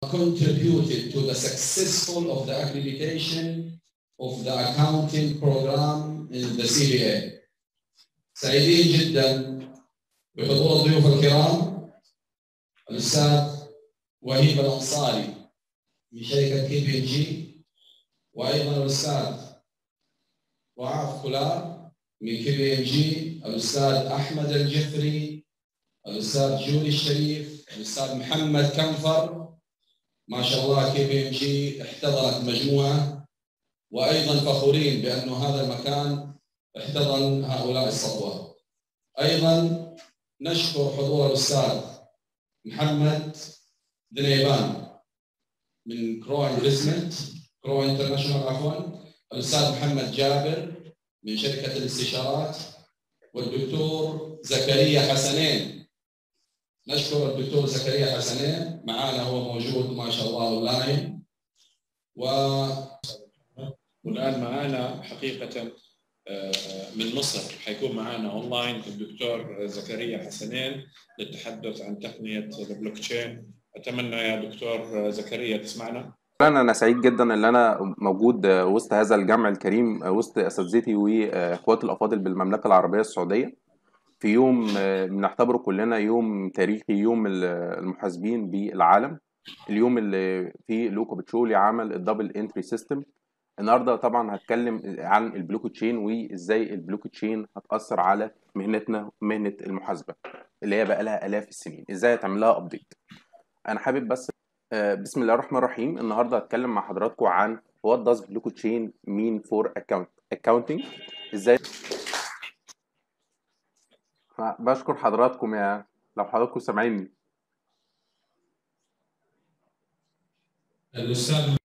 contributed to the successful of the accreditation of the accounting program in the CBA. سعيدين جدا بحضور الضيوف الكرام الأستاذ وهيب الأنصاري من شركة KPMG، وأيضا الأستاذ رعاف كولار من KPMG، الأستاذ أحمد الجفري، الأستاذ جولي الشريف، الأستاذ محمد كنفر. ما شاء الله KPMG احتضنت مجموعة، وأيضا فخورين بأن هذا المكان احتضن هؤلاء الصفوة. أيضا نشكر حضور الأستاذ محمد دنيبان من كرو انترناشونال عفوا، الأستاذ محمد جابر من شركة الاستشارات، والدكتور زكريا حسنين. نشكر الدكتور زكريا حسنين معنا، هو موجود ما شاء الله اونلاين. والآن معنا حقيقة من مصر حيكون معنا اونلاين الدكتور زكريا حسنين للتحدث عن تقنية البلوك تشين. أتمنى يا دكتور زكريا تسمعنا. أنا سعيد جدا إن أنا موجود وسط هذا الجمع الكريم، وسط أساتذتي وإخواتي الأفاضل بالمملكة العربية السعودية، في يوم بنعتبره كلنا يوم تاريخي، يوم المحاسبين بالعالم، اليوم اللي فيه لوكا بتشولي عمل الدبل انتري سيستم. النهارده طبعا هتكلم عن البلوك تشين وازاي البلوك تشين هتأثر على مهنتنا، مهنة المحاسبة اللي هي بقى لها آلاف السنين، ازاي هتعمل لها ابديت. انا حابب بس بسم الله الرحمن الرحيم النهارده هتكلم مع حضراتكم عن what does blockchain mean for accounting. ازاي بشكر حضراتكم لو حضراتكم سامعيني. الأستاذ